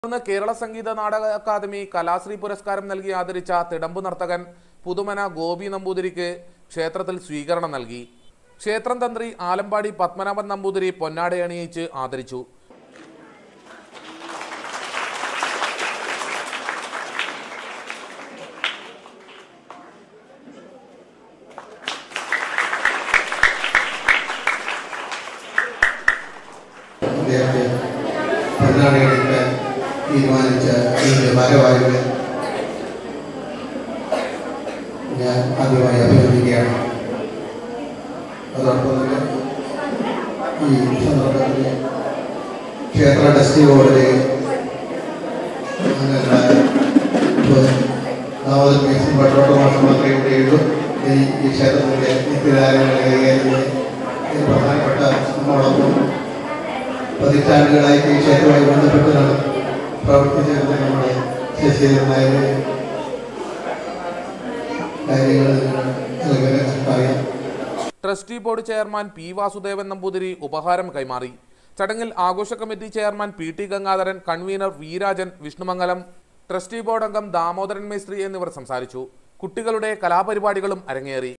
Kerala Sangeetha Nataka academy Kalasree പുരസ്കാരം നൽകി ആദരിച്ച തിടമ്പു നർത്തകൻ പുതുമന ഗോപി നമ്പൂതിരിക്ക് ക്ഷേത്രത്തിൽ സ്വീകരണം നൽകി. ക്ഷേത്രം തന്ത്രി ആലമ്പാടി പത്മനാഭൻ നമ്പൂതിരി പൊന്നാടയണിയിച്ച് ആദരിച്ചു. തീരുമാനിച്ച ഇതിൻ്റെ ഭാരവാഹികളെ ഞാൻ ആദ്യമായി അഭിനന്ദിക്കുകയാണ്. അതോടൊപ്പം തന്നെ ഈ സന്ദർഭത്തിൽ ക്ഷേത്ര ട്രസ്റ്റി ബോർഡിലെ അംഗങ്ങളായ ദാമോദരൻ മേസൻ ഭട്ടോട്ടമാസം മാത്രമേ ഇവിടെയുള്ളൂ. ഈ ക്ഷേത്രത്തിൻ്റെ നിത്യകാര്യങ്ങൾ കൈകാര്യം പ്രധാനപ്പെട്ട നമ്മോടൊപ്പം പതിറ്റാണ്ടുകളായി ഈ ക്ഷേത്രവുമായി ബന്ധപ്പെട്ടാണ് പ്രവർത്തിച്ചിരുന്ന നമ്മുടെ ശശിധരനായ കാര്യങ്ങൾ അറിയാം. Trustee board chairman P Vasudevan Namboothiri ഉപഹാരം കൈമാറി. ചടങ്ങിൽ ആഘോഷ committee chairman P T Gangadharan, convener V Rajan, Vishnumangalam, trustee board അംഗം ദാമോദരൻ മേസ്ത്രി എന്നിവർ സംസാരിച്ചു. കുട്ടികളുടെ കലാപരിപാടികളും അരങ്ങേറി.